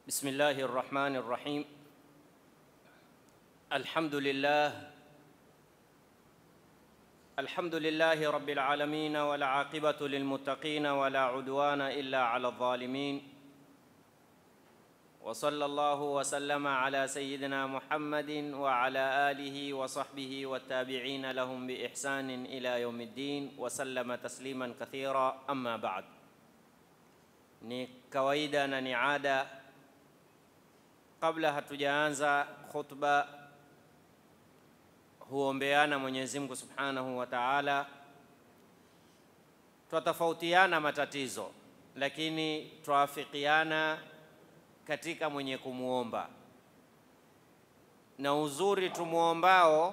بسم الله الرحمن الرحيم. الحمد لله رب العالمين، والعاقبة للمتقين، ولا عدوان إلا على الظالمين. وصلى الله وسلم على سيدنا محمد وعلى آله وصحبه والتابعين لهم بإحسان إلى يوم الدين، وسلم تسليما كثيرا. أما بعد، ni kawaida na ni ada, kabla hatujaanza khutba huombeana Mwenyezi Mungu Subhanahu wa Ta'ala. Twatofautiana matatizo, lakini twafikiana katika mwenye kumuomba, na uzuri tumuombao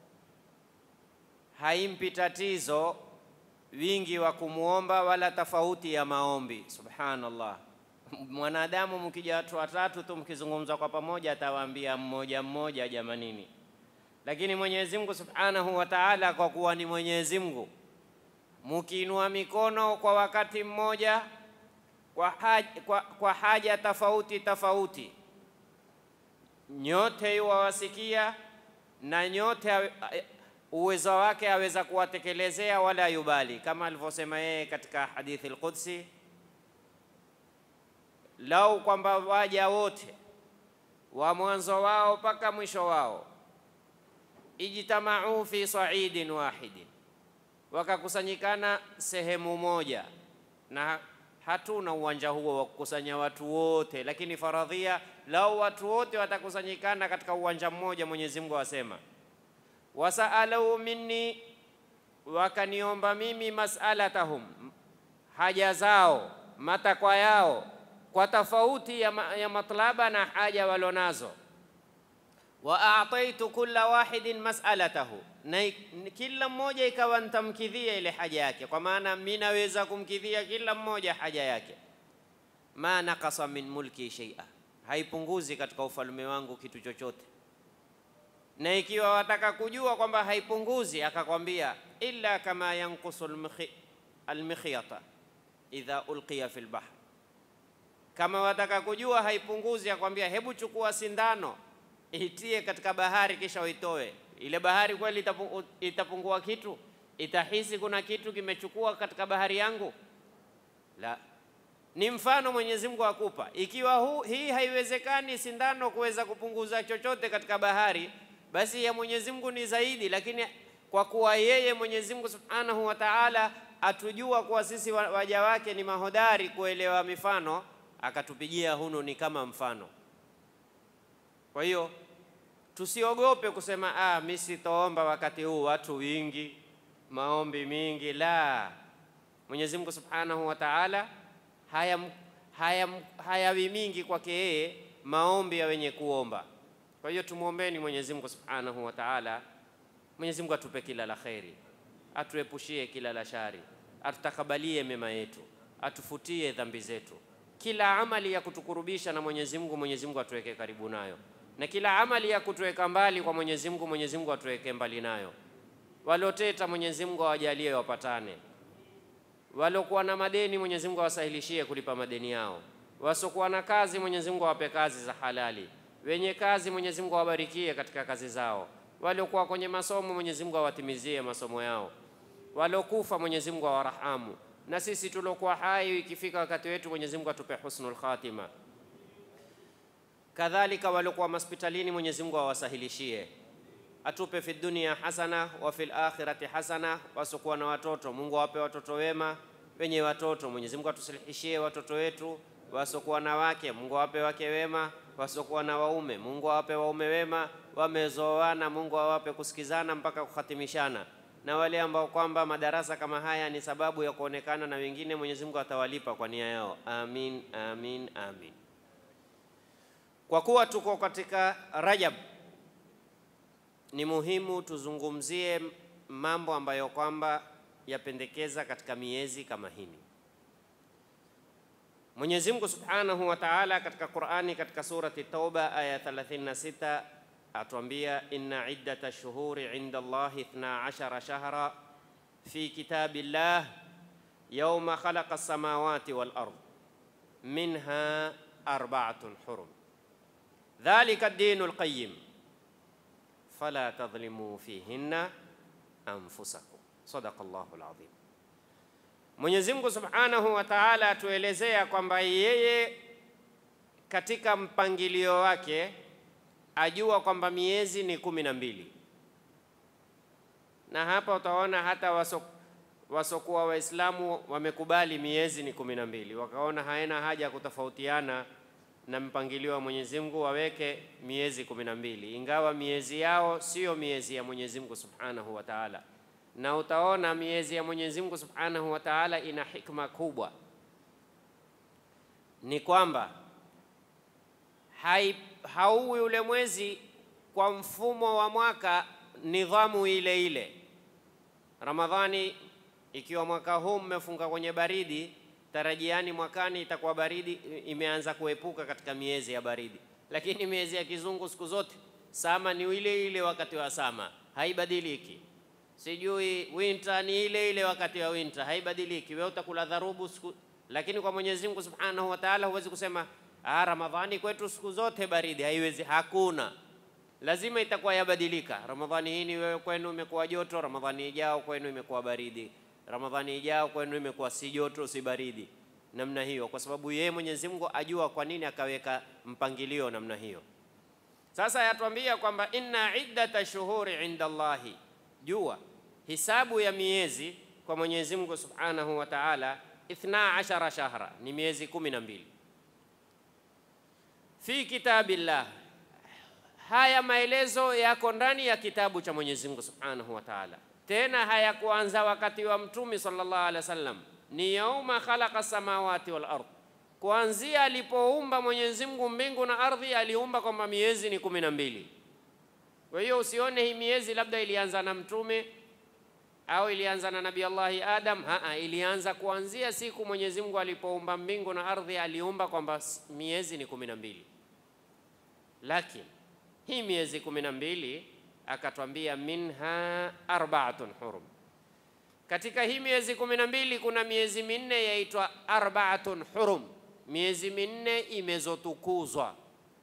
haimpi tatizo wingi wa kumuomba wala tofauti ya maombi. Subhanallah, mwanadamu mkija watu watatu tu mkizungumza kwa pamoja atawaambia mmoja mmoja jamanini, lakini Mwenyezi Mungu Subhanahu wa Ta'ala, kwa kuwa ni Mwenyezi Mungu, mkiinua mikono kwa wakati mmoja kwa haja tofauti tofauti, nyote yuwasikia na nyote uwezo wake aweza kuwatekelezea, wala yubali, kama alivyosema yeye katika hadithi al-Qudsi, lau kwamba waja wote wa mwanzo wao mpaka mwisho wao ijtamau fi sa'idin wahidin, wakakusanyikana sehemu moja, na hatuna uwanja huo wa kukusanya watu wote, lakini faradhia, lau watu wote watakusanyikana katika uwanja mmoja, Mwenyezi Mungu asema wasaalu minni, wakaniomba mimi mas'alatahum, haja zao, matakwa yao, kwa tofauti ya matlaba na haja walonazo. Wa a'taitu kulla wahidin mas'alatahu, na kila mmoja ikawa nitamkidhia ile haja yake, kwa maana mimi naweza kumkidhia kila mmoja haja yake. Ma naqasa min mulki shay'a, haipunguzi katika ufalme wangu kitu chochote. Na ikiwa wataka kujua kwamba haipunguzi, akakwambia illa kama yanqusu al-mikhyata idha ulqiya fil bahr. Kama wataka kujua haipunguzi, akwambia hebu chukua sindano itie katika bahari kisha uitoe. Ile bahari kweli itapungua kitu? Itahisi kuna kitu kimechukua katika bahari yangu? La. Ni mfano Mwenyezi Mungu akupa. Ikiwa hii haiwezekani sindano kuweza kupunguza chochote katika bahari, basi ya Mwenyezi Mungu ni zaidi. Lakini kwa kuwa yeye Mwenyezi Mungu Subhanahu wa Ta'ala atujua kuwa sisi waja wake ni mahodari kuelewa mifano, akatupigia hunu ni kama mfano. Kwa hiyo tusiogope kusema mimi sitaomba wakati huu, watu wingi, maombi mingi. La, Mwenyezi Mungu Subhanahu wa Ta'ala hayawi mingi kwake yeye maombi ya wenye kuomba. Kwa hiyo tumuombeni Mwenyezi Mungu Subhanahu wa Ta'ala. Mwenyezi Mungu atupe kila la kheri, atuepushie kila la shari, atutakabalie mema yetu, atufutie dhambi zetu. Kila amali ya kutukurubisha na Mwenyezi Mungu, Mwenyezi Mungu atuweke karibu nayo, na kila amali ya kutuweka mbali kwa Mwenyezi Mungu, Mwenyezi Mungu atuweke mbali nayo. Waloteta Mwenyezi Mungu awajalie wapatane, walokuwa na madeni Mwenyezi Mungu awasahilishie kulipa madeni yao, wasokuwa na kazi Mwenyezi Mungu awape kazi za halali, wenye kazi Mwenyezi Mungu awabarikie katika kazi zao, waliokuwa kwenye masomo Mwenyezi Mungu awatimizie masomo yao, walokufa Mwenyezi Mungu awarahamu, na sisi tulokuwa hai ikifika wakati wetu Mwenyezi Mungu atupe husnul khatima. Kadhalika waliokuwa hospitalini Mwenyezi Mungu awasahilishie, atupe fi dunia hasana wa fil akhirati hasana. Wasokuwa na watoto Mungu awape watoto wema, wenye watoto Mwenyezi Mungu atusilihishie watoto wetu. Wasokuwa na wake Mungu awape wake wema, wasokuwa na waume Mungu awape waume wema, wamezoana Mungu awape kusikizana mpaka kukhatimishana. Na wale ambao kwamba madarasa kama haya ni sababu ya kuonekana na wengine, Mwenyezi Mungu atawalipa kwa nia yao. Amin, amin, amin. Kwa kuwa tuko katika Rajab, ni muhimu tuzungumzie mambo ambayo kwamba yapendekeza katika miezi kama hini. Mwenyezi Mungu Subhanahu wa Ta'ala katika Qur'ani, katika surati Tauba aya 36 atuambia inna iddata shuhuri inda Allahi 12 shahra fi kitabillah yawma khalaqa as-samawati wal ard minha arba'atun hurum dhalika ad-dinul qayyim fala tadhlimu fihinna anfusakum. Sadaqallahu al-azim. Mwenyezi Mungu Subhanahu wa Ta'ala atuelezea kwamba yeye katika mpangilio wake ajua kwamba miezi ni 12, na hapa utaona hata wasokuwa Waislamu wamekubali miezi ni 12, wakaona haina haja ya kutofautiana na mpangilio wa Mwenyezi Mungu, waweke miezi 12, ingawa miezi yao sio miezi ya Mwenyezi Mungu Subhanahu wa Ta'ala. Na utaona miezi ya Mwenyezi Mungu Subhanahu wa Ta'ala ina hikma kubwa, ni kwamba hauwi ule mwezi kwa mfumo wa mwaka, nidhamu ile ile. Ramadhani ikiwa mwaka huu mmefunga kwenye baridi, tarajiani mwakani itakuwa baridi, imeanza kuepuka katika miezi ya baridi. Lakini miezi ya kizungu siku zote sama ni ile ile wakati wa sama, haibadiliki. Sijui winter ni ile ile wakati wa winter, haibadiliki. Wewe utakula dharubu siku, lakini kwa Mwenyezi Mungu Subhanahu wa Ta'ala huwezi kusema Ramadhani kwetu siku zote baridi, haiwezi, hakuna. Lazima itakuwa yabadilika. Ramadhani hii ni wewe kwenu imekuwa joto, Ramadhani ijao kwenu imekuwa baridi, Ramadhani ijao kwenu imekuwa si joto si baridi, namna hiyo, kwa sababu yeye Mwenyezi Mungu ajua kwa nini akaweka mpangilio namna hiyo. Sasa yatuambia kwamba inna iddata shuhuri inda Allahi, jua hisabu ya miezi kwa Mwenyezi Mungu Subhanahu wa Ta'ala 12 shahra, ni miezi 12 fi kitabillah. Haya maelezo yako ndani ya kitabu cha Mwenyezi Mungu Subhanahu wa Ta'ala, tena hayakuanza wakati wa Mtume sallallahu alaihi wasallam, ni yauma khalaqa samawati wal ardh, kuanzia alipoumba Mwenyezi Mungu mbingu na ardhi, aliumba kwamba miezi ni 12. Kwa hiyo usione hii miezi labda ilianza na Mtume au ilianza na Nabii Allah Adam. Ilianza kuanzia siku Mwenyezi Mungu alipoumba mbingu na ardhi, aliumba kwamba miezi ni 12. Lakini hii miezi 12 akatwambia minha arba'atun hurum. Katika hii miezi 12 kuna miezi minne yaitwa arba'atun hurum, miezi minne imezotukuzwa.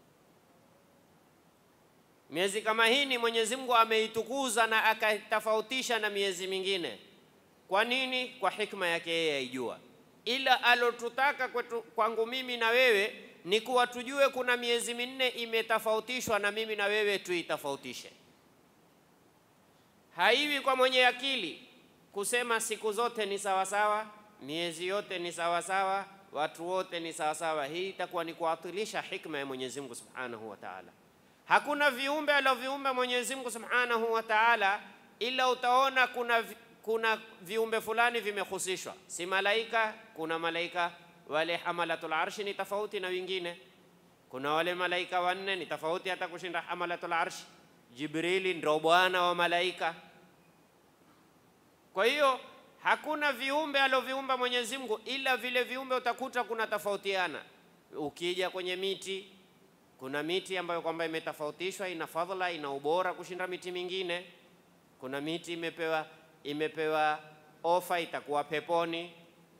Miezi kama hii ni Mwenyezi Mungu ameitukuza na akatofautisha na miezi mingine. Kwa nini? Kwa hikma yake yeye aijua. Ila alotutaka kwangu mimi na wewe ni kuwa tujue kuna miezi minne imetofautishwa na mimi na wewe tuitofautishe. Haiwi kwa mwenye akili kusema siku zote ni sawa sawa, miezi yote ni sawa sawa, watu wote ni sawa sawa. Hii itakuwa ni kuatilisha hikma ya Mwenyezi Mungu Subhanahu wa Ta'ala. Hakuna viumbe alivyoviumba Mwenyezi Mungu Subhanahu wa Ta'ala ila utaona kuna viumbe fulani vimehusishwa. Si malaika, kuna malaika wale hamalatul arshi ni tofauti na wengine. Kuna wale malaika wanne ni tofauti hata kushinda hamalatul arshi. Jibrili ndio bwana wa malaika. Kwa hiyo hakuna viumbe alivyoviumba Mwenyezi Mungu ila vile viumbe utakuta kuna tofautiana. Ukija kwenye miti, kuna miti ambayo kwamba imetofautishwa, ina fadhila, ina ubora kushinda miti mingine. Kuna miti imepewa ofa, itakuwa peponi.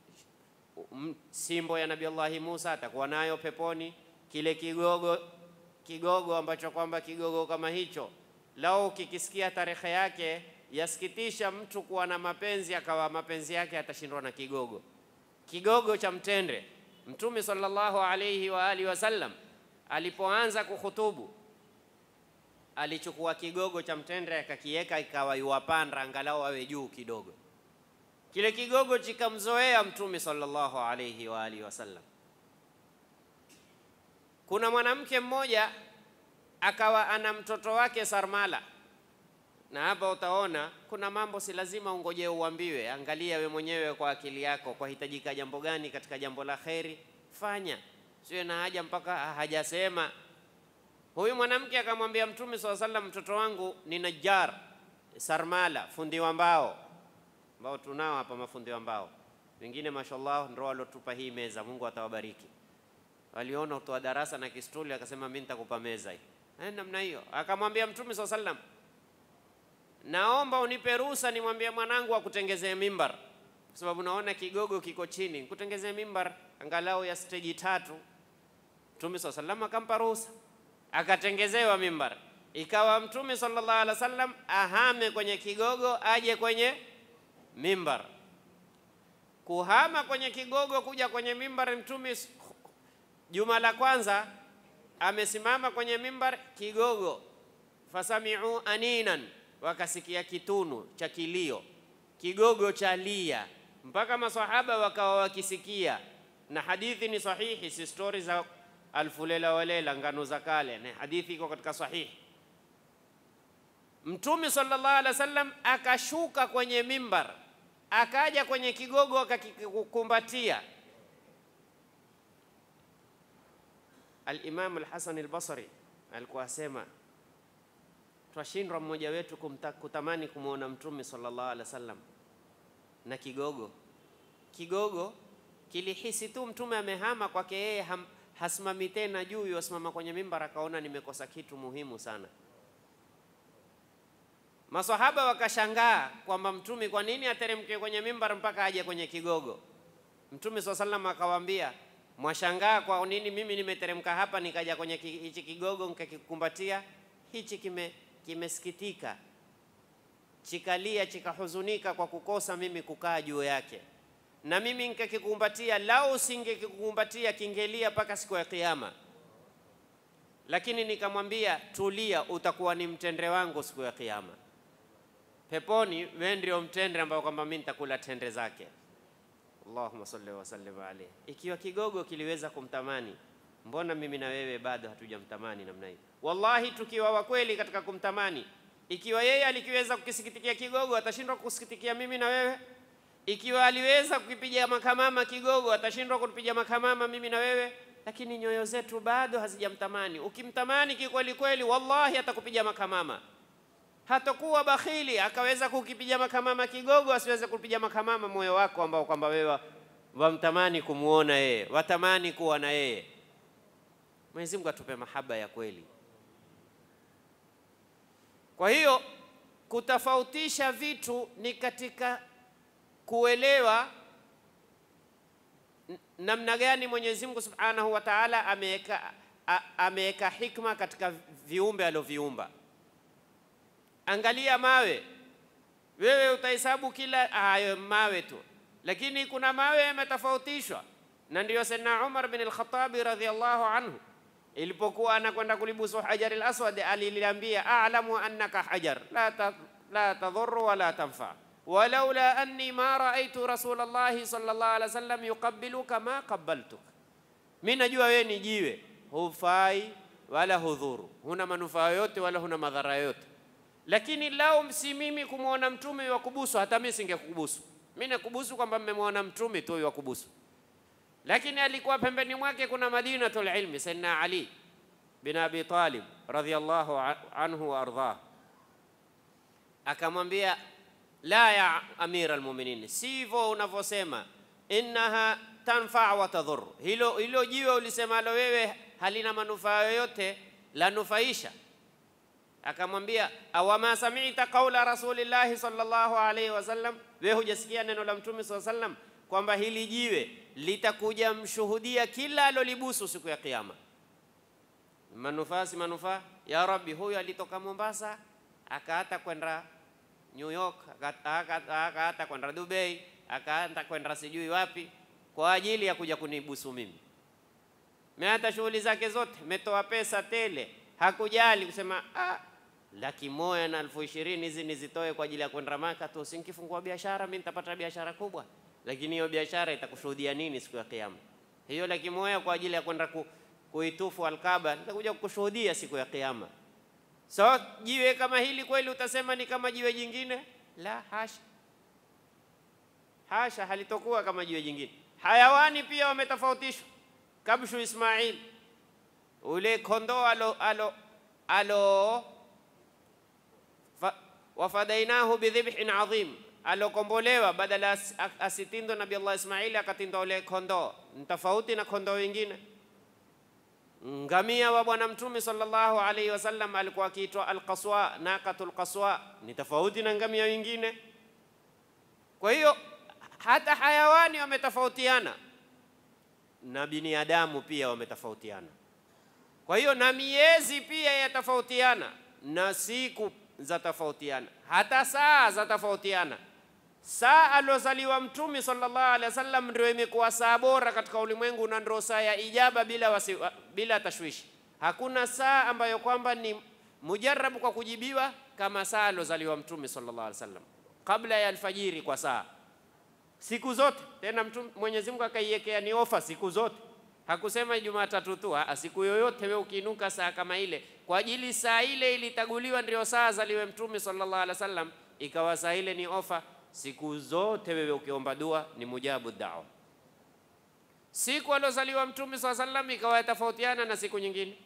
Simbo ya Nabii Allah Musa atakuwa nayo peponi. Kile kigogo ambacho kwamba kigogo kama hicho, lao kikisikia tarehe yake yasikitisha mtu kuwa na mapenzi, akawa mapenzi yake atashindwa na kigogo cha mtende. Mtume sallallahu alayhi wa alihi wasallam alipoanza kuhutubu alichukua kigogo cha mtende akakiweka, ikawa yuwapanda angalau awe juu kidogo. Kile kigogo chikamzoea Mtume sallallahu alayhi wa alihi wasallam. Kuna mwanamke mmoja akawa ana mtoto wake sarmala, na hapa utaona kuna mambo si lazima ungoje uambiwe. Angalia we mwenyewe kwa akili yako, kwa hitajika jambo gani katika jambo la khairi, fanya. Sio na haja mpaka hajasema. Huyu mwanamke akamwambia Mtume sallallahu alayhi wasallam, mtoto wangu ni najjar, sarmala, fundi wa mbao, ambao tunao hapa mafundi wa mbao. Wengine mashallah ndio walotupa hii meza, Mungu atawabariki. Waliona utoa darasa na kistuli, akasema mimi nitakupa meza hii. Namna hiyo. Akamwambia Mtume sallallahu alayhi wasallam, naomba unipe ruhusa nimwambie mwanangu akutengezee mimbar, kwa sababu naona kigogo kiko chini, kutengezee mimbar angalau ya stage 3. Mtume sallallahu alaihi wasallam akampa ruhusa, akatengezewa mimbar. Ikawa Mtume sallallahu alaihi wasallam ahame kwenye kigogo aje kwenye mimbar. Kuhama kwenye kigogo kuja kwenye mimbar, Mtume juma la kwanza amesimama kwenye mimbar, kigogo fasami'u aninan, wakasikia kitunu cha kilio, kigogo cha lia, mpaka maswahaba wakawa wakisikia. Na hadithi ni sahihi, si story za alfu lela wa lela, ngano za kale, ni hadithi iko katika sahihi. Mtume sallallahu alaihi wasallam akashuka kwenye mimbar, akaja kwenye kigogo akakikumbatia. Al-Imam al-Hasan al-Basri alikuwa asema, twashindwa mmoja wetu kutamani kumuona Mtume sallallahu alaihi wasallam na kigogo. Kigogo kilihisi tu Mtume amehama kwake yeye, hasimami tena juu, yasimama kwenye mimbar, akaona nimekosa kitu muhimu sana. Maswahaba wakashangaa kwamba Mtume kwa nini ateremke kwenye mimbar mpaka aje kwenye kigogo. Mtume sallallahu alaihi wasallam akawaambia, mwashangaa kwa nini mimi nimeteremka hapa nikaja kwenye hichi kigogo nikakikumbatia? Hichi kimesikitika, chikalia, chikahuzunika kwa kukosa mimi kukaa juu yake, na mimi nikakikumbatia. Lau singekikumbatia kingelia mpaka siku ya Kiyama. Lakini nikamwambia, tulia, utakuwa ni mtende wangu siku ya Kiyama peponi, wewe ndio mtende ambao kwamba mimi nitakula tende zake. Allahumma salli wa sallim alayhi. Ikiwa kigogo kiliweza kumtamani, mbona mimi na wewe bado hatujamtamani namna hii? Wallahi, tukiwa wa kweli katika kumtamani, ikiwa yeye alikiweza kukisikitikia kigogo, atashindwa kusikitikia mimi na wewe? Ikiwa aliweza kukipiga makamama kigogo, atashindwa kutupiga makamama mimi na wewe? Lakini nyoyo zetu bado hazijamtamani. Ukimtamani kikweli kweli, wallahi atakupiga makamama. Hatakuwa bakhili akaweza kukipiga makamama kigogo, asiweze kupiga makamama moyo wako ambao kwamba wewe wamtamani kumuona yeye, watamani kuwa na yeye. Mwenyezi Mungu atupe mahaba ya kweli. Kwa hiyo kutofautisha vitu ni katika kuelewa namna gani Mwenyezi Mungu Subhanahu wa Ta'ala ameweka hikma katika viumbe alivyoviumba. Angalia mawe, wewe utahesabu kila hayo mawe tu, lakini kuna mawe yametofautishwa. Na ndio Sayyidina Umar bin al-Khattab radhiyallahu anhu ilipokuwa anakwenda kulibusu Hajar al-Aswad, aliliambia, a'lamu annaka hajar la tadhurru wa la tanfa, walaula anni ma ra'aytu Rasulullah sallallahu alaihi wasallam yuqabbiluka ma qabbaltuk. Mimi najua wewe ni jiwe, hufai wala hudhuru, huna manufaa yote wala huna madhara yote. Lakini lao si mimi kumuona Mtume wa kubusu, hata mimi singekubusu. Mimi nakubusu kwamba mmemwona Mtume tu wa kubusu. Lakini alikuwa pembeni mwake kuna Madinatul Ilmi, Sayyidina Ali bin Abi Talib radhiyallahu anhu wa ardhah. Akamwambia, la ya Amir al-Mu'minin, sivyo unavyosema, innaha tanfa wa tadhur. Hilo jiwe ulisemalo wewe halina manufaa yoyote, la nufaisha. Akamwambia, awama sami'ta qawla Rasulillahi sallallahu alayhi wasallam, wewe hujasikia neno la Mtume sallallahu alayhi wasallam kwamba hili jiwe litakuja mshuhudia kila alolibusu siku ya Kiyama? Manufaa si manufaa? Ya Rabbi, huyu alitoka Mombasa akaata kwenda New York, akaata kwenda Dubai, akaata kwenda sijui wapi kwa ajili ya kuja kunibusu mimi. Meata shughuli zake zote, metoa pesa tele, hakujali kusema 120,000 hizi nizitoe kwa ajili ya kwenda Maka tu, sinkifungua biashara mimi nitapata biashara kubwa. Lakini hiyo biashara itakushuhudia nini siku ya Kiyama? Hiyo 100,000 kwa ajili ya kwenda kuitufu Al-Kaaba itakuja kukushuhudia siku ya Kiyama. So jiwe kama hili kweli utasema ni kama jiwe jingine? La, hasha. Hasha, halitokuwa kama jiwe jingine. Hayawani pia wametofautishwa. Kabshu Ismail, ule kondoo wafadainahu bidhibhin adhim, alokombolewa badala asitindo Nabii Allah Ismail akatindo ule kondoo, ni tofauti na kondoo wengine. Ngamia wa Bwana Mtume sallallahu alaihi wasallam alikuwa akiitwa al-Qaswa, naqatul Qaswa, ni tofauti na ngamia wengine. Kwa hiyo hata hayawani wametofautiana, na binadamu pia wametofautiana. Kwa hiyo na miezi pia yatofautiana na siku za tofautiana, hata saa za tofautiana. Saa alozaliwa Mtume sallallahu alaihi wasallam ndio imekuwa saa bora katika ulimwengu na ndio saa ya ijaba bila tashwishi. Hakuna saa ambayo kwamba ni mujarabu kwa kujibiwa kama saa alozaliwa Mtume sallallahu alaihi wasallam, kabla ya alfajiri kwa saa siku zote. Tena Mtume Mwenyezi Mungu akaiwekea ni ofa siku zote, hakusema Jumatatu tu, siku yoyote wewe ukiinuka saa kama ile, kwa ajili saa ile ilitaguliwa ndio saa zaliwe Mtume sallallahu alaihi wasallam, ikawa saa ile ni ofa siku zote. Wewe ukiomba dua ni mujabu da'wa. Siku alozaliwa Mtume sallallahu alaihi wasallam ikawa tofautiana na siku nyingine.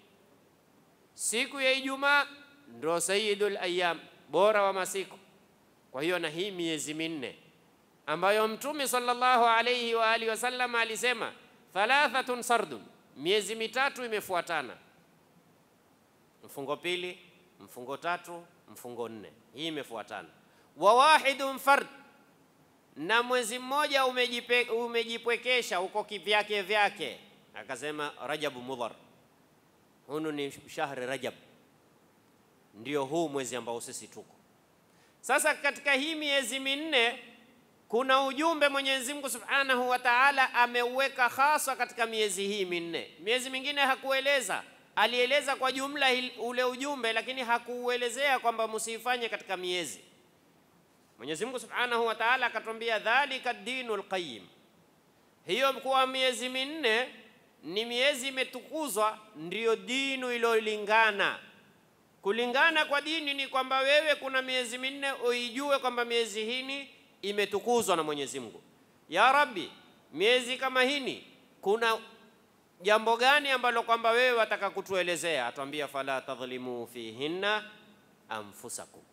Siku ya Ijumaa ndio sayyidul ayyam, bora wa masiku. Kwa hiyo na hii miezi minne ambayo Mtume sallallahu alaihi wa alihi wasallam alisema thalathatun sardun, miezi mitatu imefuatana, mfungo pili, mfungo tatu, mfungo nne, hii imefuatana. Wa wahidun fard, na mwezi mmoja umejipwekesha uko kivyake vyake. Akasema Rajab Mudhar, hunu ni shahri Rajab, ndio huu mwezi ambao sisi tuko sasa. Katika hii miezi minne kuna ujumbe Mwenyezi Mungu Subhanahu wa Ta'ala ameuweka hasa katika miezi hii minne. Miezi mingine hakueleza, alieleza kwa jumla ule ujumbe, lakini hakuuelezea kwamba msifanye katika miezi. Mwenyezi Mungu Subhanahu wa Ta'ala akatuambia dhalika dinul qayyim, hiyo kwa miezi minne ni miezi imetukuzwa, ndiyo dinu ilolingana. Kulingana kwa dini ni kwamba wewe kuna miezi minne uijue kwamba miezi hii imetukuzwa na Mwenyezi Mungu. Ya Rabbi, miezi kama hii kuna jambo gani ambalo kwamba wewe wataka kutuelezea? Atuambia fala tadhlimu fihinna anfusakum,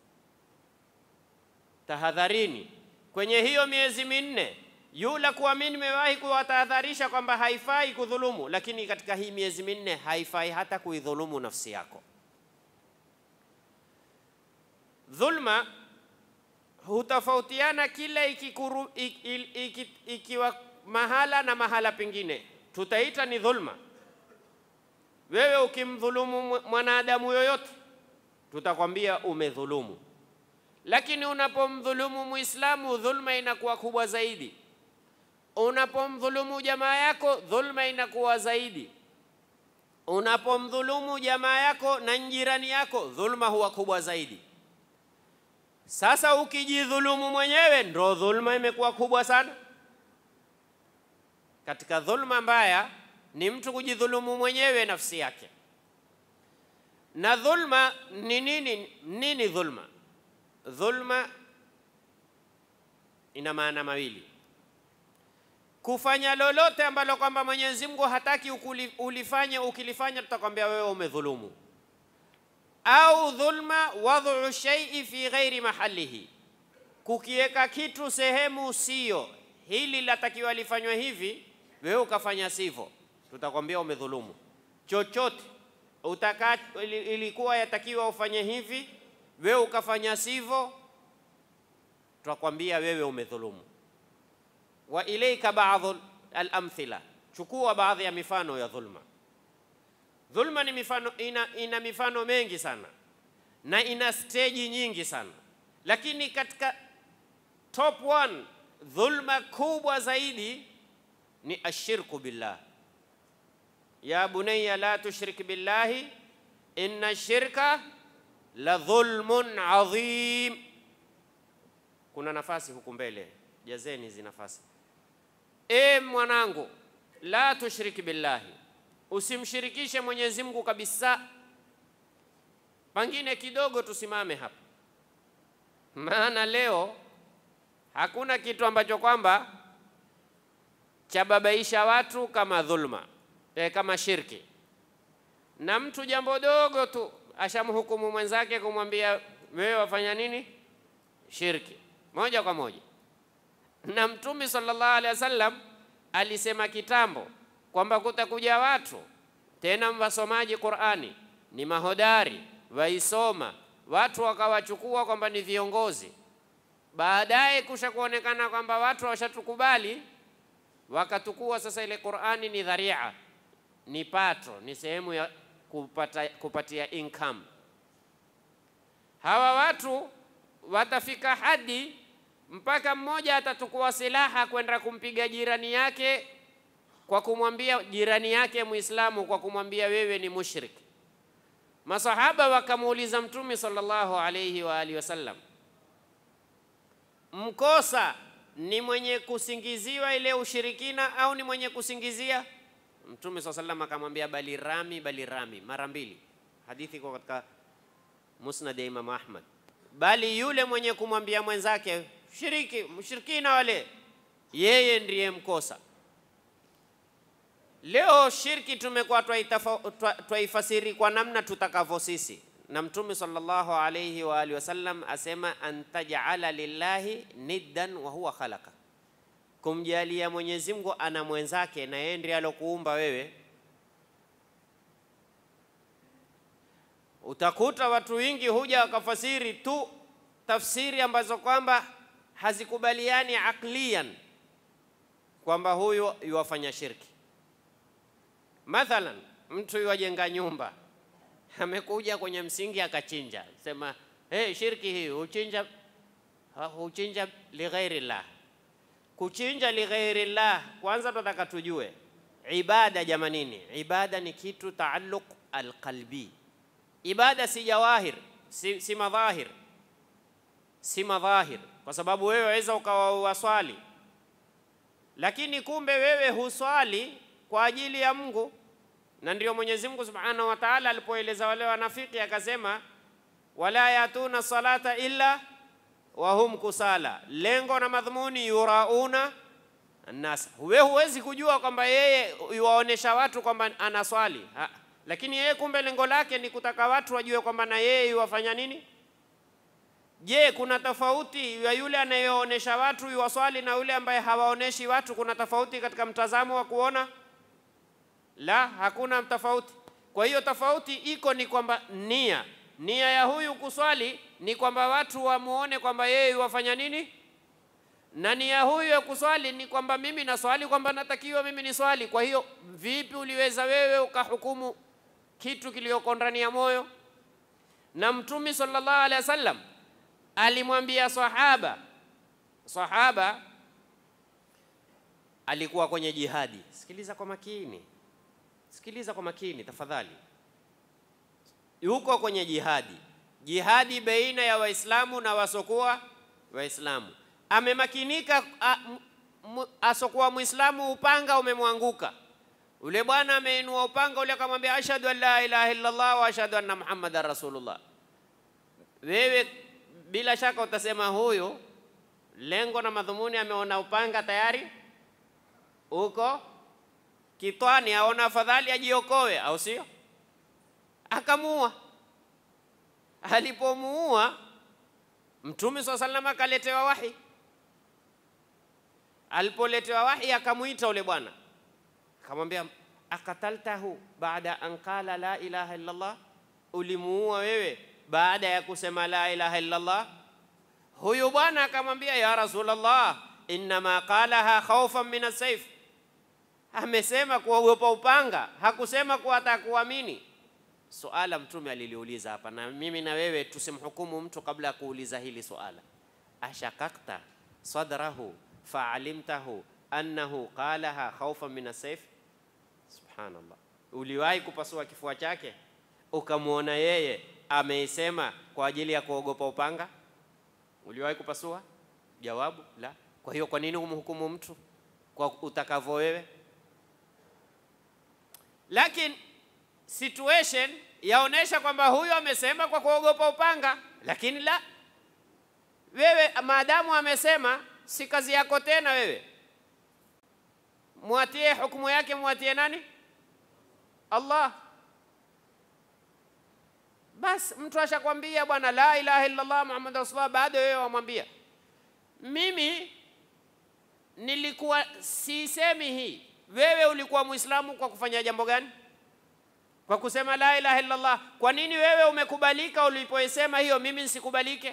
tahadharini kwenye hiyo miezi minne. Yula kuamini mewahi kuwatahadharisha kwamba haifai kudhulumu, lakini katika hii miezi minne haifai hata kuidhulumu nafsi yako. Dhulma hutafautiana kila ikiwa mahala na mahala pengine, tutaita ni dhulma. Wewe ukimdhulumu mwanadamu yoyote tutakwambia umedhulumu, lakini unapomdhulumu Muislamu dhulma inakuwa kubwa zaidi. Unapomdhulumu jamaa yako dhulma inakuwa zaidi. Unapomdhulumu jamaa yako na jirani yako dhulma huwa kubwa zaidi. Sasa ukijidhulumu mwenyewe ndo dhulma imekuwa kubwa sana. Katika dhulma mbaya ni mtu kujidhulumu mwenyewe nafsi yake. Na dhulma ni nini dhulma? Dhulma ina maana mawili. Kufanya lolote ambalo kwamba Mwenyezi Mungu hataki ulifanye, ukilifanya tutakwambia wewe umedhulumu. Au dhulma wad'u shay'i fi ghairi mahalihi, kukiweka kitu sehemu sio, hili latakiwa lifanywe hivi, wewe ukafanya sivyo, tutakwambia umedhulumu. Chochote ilikuwa yatakiwa ufanye hivi, wewe ukafanya sivyo, tutakwambia wewe umedhulumu. Wa ilayka ba'd al-amthila, chukua baadhi ya mifano ya dhulma. Dhulma ni mifano, ina mifano mengi sana na ina stage nyingi sana, lakini katika top 1 dhulma kubwa zaidi ni ashirku billah. Ya bunayya la tushrik billahi inna shirka la dhulmun adhim. Kuna nafasi huku mbele, jazeni hizi nafasi. Mwanangu, la tushrik billahi, usimshirikishe Mwenyezi Mungu kabisa. Pengine kidogo tusimame hapa, maana leo hakuna kitu ambacho kwamba chababaisha watu kama dhulma, kama shirki. Na mtu jambo dogo tu ashamhukumu mwenzake kumwambia wewe wafanya nini? Shirki, moja kwa moja. Na Mtume sallallahu alaihi wasallam alisema kitambo kwamba kutakuja watu tena wasomaji Qur'ani, ni mahodari, waisoma, watu wakawachukua kwamba ni viongozi. Baadaye kusha kuonekana kwamba watu washatukubali, wakatukua sasa ile Qur'ani ni dharia, ni pato, ni sehemu kupatia income. Hawa watu watafika hadi mpaka mmoja atatukua silaha kwenda kumpiga jirani yake, kwa kumwambia jirani yake Muislamu, kwa kumwambia wewe ni mushrik. Masahaba wakamuuliza Mtume sallallahu alayhi wa alihi wasallam, mkosa ni mwenye kusingiziwa ile ushirikina au ni mwenye kusingizia? Mtume sallallahu alayhi wasallam akamwambia bali rami mara mbili. Hadithi iko katika Musnad ya Imam Ahmad. Bali yule mwenye kumwambia mwenzake mushrikina wale, yeye ndiye mkosa. Leo shirki tumekuwa twaifasiri kwa namna tutakavyo sisi, na Mtume sallallahu alayhi wa alihi wasallam asema antaj'ala lillahi niddan wa huwa khalaqa, kumjalia Mwenyezi Mungu ana mwenzake na yeye ndiye alokuumba wewe. Utakuta watu wengi huja wakafasiri tu tafsiri ambazo kwamba hazikubaliani aklian kwamba huyu yuwafanya shirki. Mathalan, mtu yuwajenga nyumba, amekuja kwenye msingi akachinja, sema shirki hii huchinja li ghairillah. Kuchinja li ghairillah, kwanza tunataka tujue ibada jamanini. Ibada ni kitu taalluq alqalbi. Ibada si jawahir, si madhahir, si madhahir, kwa sababu wewe waweza ukawa waswali lakini kumbe wewe huswali kwa ajili ya Mungu. Na ndio Mwenyezi Mungu Subhanahu wa Ta'ala alipoeleza wale wanafiki akasema wala yatuna salata illa wa hum kusala, lengo na madhumuni yurauna annas. Wewe huwezi kujua kwamba yeye yuwaonesha watu kwamba anaswali, lakini yeye kumbe lengo lake ni kutaka watu wajue kwamba na yeye yuwafanya nini. Je, kuna tofauti ya yule anayeonesha watu yuwaswali na yule ambaye hawaoneshi watu? Kuna tofauti katika mtazamo wa kuona? La, hakuna tofauti. Kwa hiyo tofauti iko ni kwamba nia ya huyu kuswali ni kwamba watu wamuone kwamba yeye yuwafanya nini, na nia huyu ya kuswali ni kwamba mimi naswali kwamba natakiwa mimi ni swali. Kwa hiyo vipi uliweza wewe ukahukumu kitu kilioko ndani ya moyo? Na Mtume sallallahu alaihi wasallam alimwambia sahaba alikuwa kwenye jihadi. Sikiliza kwa makini tafadhali. Yuko kwenye jihadi baina ya Waislamu na wasokuwa Waislamu. Amemakinika, asokuwa Muislamu upanga umemwanguka. Ule bwana ameinua upanga ule akamwambia ashhadu an la ilaha illa Allah wa ashhadu anna Muhammadar Rasulullah. Wewe bila shaka utasema huyu lengo na madhumuni ameona upanga tayari uko kitwani, aona afadhali ajiokoe, au sio? Akamuua. Alipomuua, Mtume swalla sallam akaletewa wahi. Alipoletewa wahi akamuita ule bwana akamwambia akataltahu baada an qala la ilaha illa Allah, ulimuua wewe baada ya kusema la ilaha illa Allah? Huyu bwana akamwambia ya Rasulullah, inma qalaha khawfan min as-sayf, amesema kuogopa upanga, hakusema kuwa atakuamini. Suala Mtume aliliuliza hapa, na mimi na wewe tusimhukumu mtu kabla ya kuuliza hili suala. Ashakakta sadrahu fa'alimtahu annahu qalaha khawfan min as-sayf? Subhanallah. Uliwahi kupasua kifua chake ukamuona yeye ameisema kwa ajili ya kuogopa upanga? Uliwahi kupasua? Jawabu la. Kwa hiyo kwa nini umhukumu mtu kwa utakavyo wewe? Lakini situation yaonesha kwamba huyo amesema kwa kuogopa upanga, lakini la, wewe maadamu amesema, si kazi yako tena wewe. Muatie hukumu yake, muatie nani? Allah. Bas mtu ashakwambia bwana la ilaha illa Allah Muhammadur Rasulullah, baada wewe wamwambia mimi nilikuwa sisemi hii. Wewe ulikuwa Muislamu kwa kufanya jambo gani? Kwa kusema la ilaha illa Allah. Kwa nini wewe umekubalika ulipoisema hiyo, mimi nisikubalike?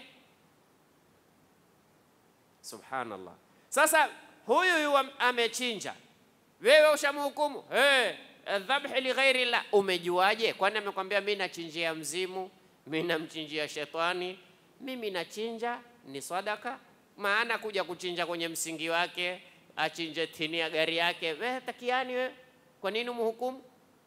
Subhanallah. Sasa huyu amechinja, wewe ushamhukumu, dhabh li ghairi Allah. Umejuaje? Kwani amekwambia mimi nachinjia mzimu, mimi namchinjia shetani? Mimi nachinja ni sadaka. Maana kuja kuchinja kwenye msingi wake, achinje tini ya gari yake, wewe takiani wewe, kwa nini umhukumu?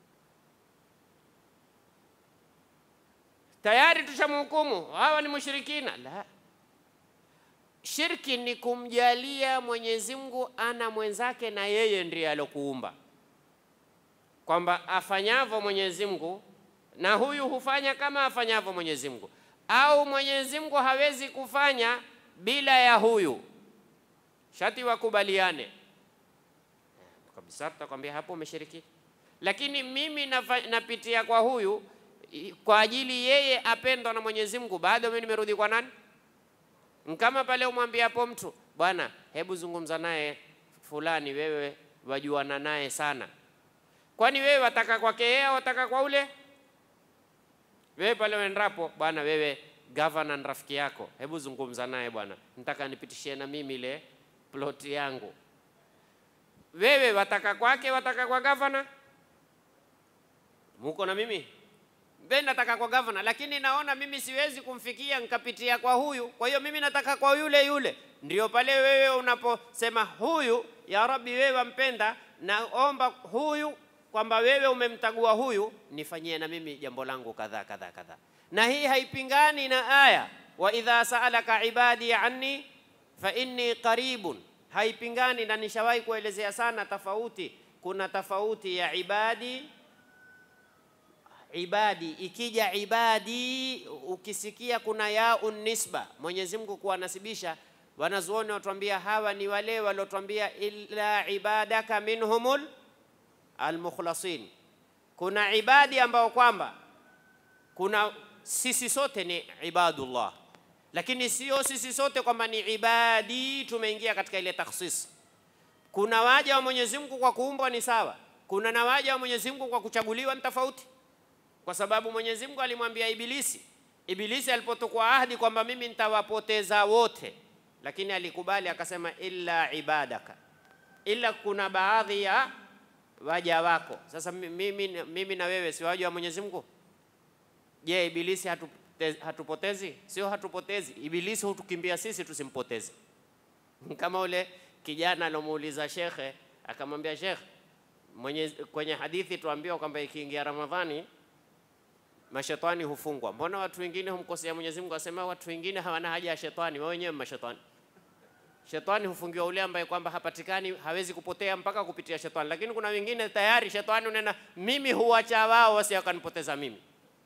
Tayari tushamhukumu hawa ni mushrikina. La, shirki ni kumjalia Mwenyezi Mungu ana mwenzake na yeye ndiye alokuumba, kwamba afanyavyo Mwenyezi Mungu na huyu hufanya kama afanyavyo Mwenyezi Mungu, au Mwenyezi Mungu hawezi kufanya bila ya huyu, shati wakubaliane kabisa. Tutakwambia hapo umeshiriki. Lakini mimi napitia kwa huyu kwa ajili yeye apendwa na Mwenyezi Mungu, bado mimi nimerudi kwa nani? Kama pale umwambia hapo mtu, bwana hebu zungumza naye fulani, wewe wajuana naye sana, kwani wewe wataka kwake yeye au wataka kwa ule? Wewe pale uendapo, bwana wewe governor na rafiki yako, hebu zungumza naye bwana, nataka nipitishie na mimi ile plot yangu. Wewe wataka kwake, wataka kwa governor? Muko na mimi? Mimi nataka kwa governor, lakini naona mimi siwezi kumfikia nikapitia kwa huyu, kwa hiyo mimi nataka kwa yule yule. Ndio pale wewe unaposema huyu, ya Rabbi wewe wampenda, naomba huyu kwamba wewe umemtagua huyu, nifanyie na mimi jambo langu kadha kadha kadha. Na hii haipingani na aya wa idha sa'alaka ibadi anni fa inni qaribun. Haipingani, na nishawahi kuelezea sana tofauti. Kuna tofauti ya ibadi. Ikija ibadi, ukisikia kuna yaun nisba, Mwenyezi Mungu kuwanasibisha, wanazuoni watuambia hawa ni wale waliotuambia illa ibadaka minhumul almukhlasin. Kuna ibadi ambao kwamba kuna sisi sote ni ibadullah, lakini sio sisi sote kwamba ni ibadi tumeingia katika ile takhsis. Kuna waja wa Mwenyezi Mungu kwa kuumbwa ni sawa, kuna na waja wa Mwenyezi Mungu kwa kuchaguliwa ni tofauti. Kwa sababu Mwenyezi Mungu alimwambia Ibilisi alipotoka ahadi kwamba mimi nitawapoteza wote, lakini alikubali akasema illa ibadaka, ila kuna baadhi ya waja wako. Sasa mimi na wewe si waja wa Mwenyezi Mungu? Je, Ibilisi hatupotezi? Sio hatupotezi. Ibilisi hutukimbia sisi tusimpoteze. Kama ule kijana alomuuliza shekhe, akamwambia shekhe, kwenye hadithi tuambiwa kwamba ikiingia Ramadhani mashetani hufungwa. Mbona watu wengine humkosea Mwenyezi Mungu? Asema watu wengine hawana haja ya shetani, wao wenyewe mashetani. Shetani hufungiwa ule ambaye kwamba hapatikani, hawezi kupotea mpaka kupitia shetani. Lakini kuna wengine tayari shetani unena mimi huacha wao wasiakanipoteza mimi.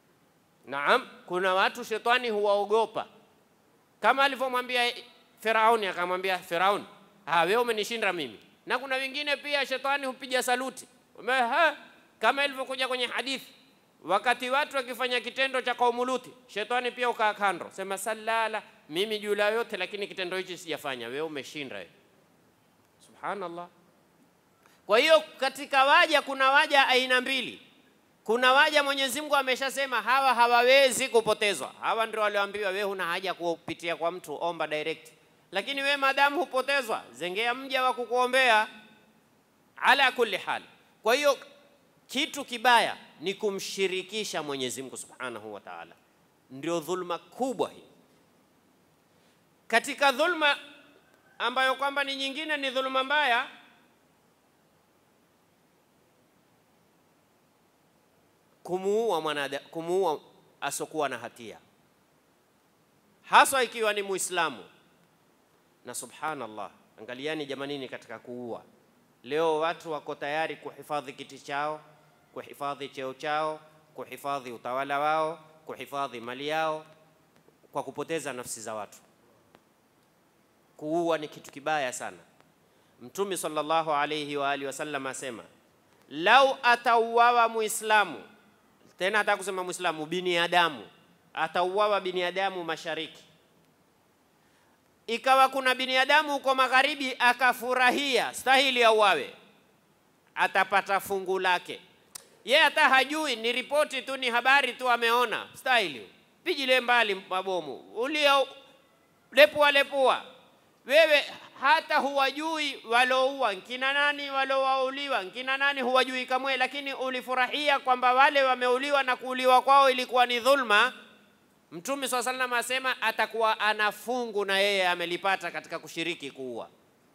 Naam, kuna watu shetani huwaogopa. Kama alivyomwambia Firauni, akamwambia Firauni, wewe umenishinda mimi. Na kuna wengine pia shetani hupiga saluti. Kama ilivyokuja kwenye hadithi, wakati watu wakifanya kitendo cha kaumu Luti, shetani pia ukaa kando, sema sallala, mimi jula yote lakini kitendo hichi sijafanya, wewe umeshinda wewe. Subhanallah. Kwa hiyo katika waja kuna waja aina mbili. Kuna waja Mwenyezi Mungu ameshasema hawa hawawezi kupotezwa. Hawa ndio walioambiwa wewe huna haja kupitia kwa mtu, omba direct. Lakini wewe madamu hupotezwa, zengea mja wa kukuombea ala kulli hal. Kwa hiyo kitu kibaya ni kumshirikisha Mwenyezi Mungu Subhanahu wa Ta'ala. Ndio dhulma kubwa hii. Katika dhulma ambayo kwamba ni nyingine ni dhulma mbaya, kumuua asokuwa na hatia, hasa ikiwa ni Muislamu. Na subhanallah, angaliani jamanini katika kuua. Leo watu wako tayari kuhifadhi kiti chao, kuhifadhi cheo chao, kuhifadhi utawala wao, kuhifadhi mali yao kwa kupoteza nafsi za watu. Kuua ni kitu kibaya sana. Mtume sallallahu alayhi wa alihi wasallam asema, lau atauawa Muislamu, tena hata kusema Muislamu, binadamu, atauawa binadamu mashariki, ikawa kuna binadamu huko magharibi akafurahia, stahili auawe, atapata fungu lake. Ye hata hajui, ni ripoti tu, ni habari tu ameona, stahili pijile mbali mabomu, ulia lepua. Wewe hata huwajui walouwa kina nani, walouliwa kina nani, huwajui kamwe, lakini ulifurahia kwamba wale wameuliwa na kuuliwa kwao ilikuwa ni dhulma. Mtume swalla sallam asema atakuwa anafungu na yeye amelipata katika kushiriki kuua.